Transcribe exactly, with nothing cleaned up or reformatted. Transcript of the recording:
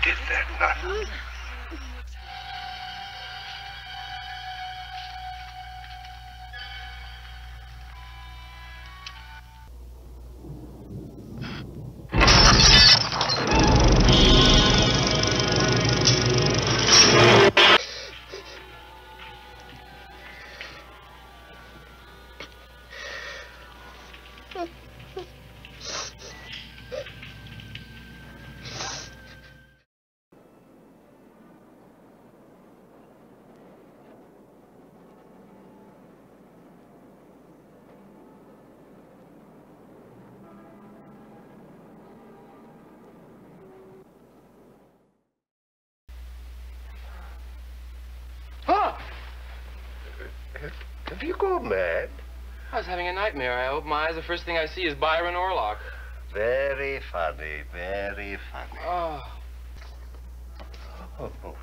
did that nut? Have you gone mad? I was having a nightmare. I open my eyes, the first thing I see is Byron Orlock. Very funny, very funny. Oh. Oh.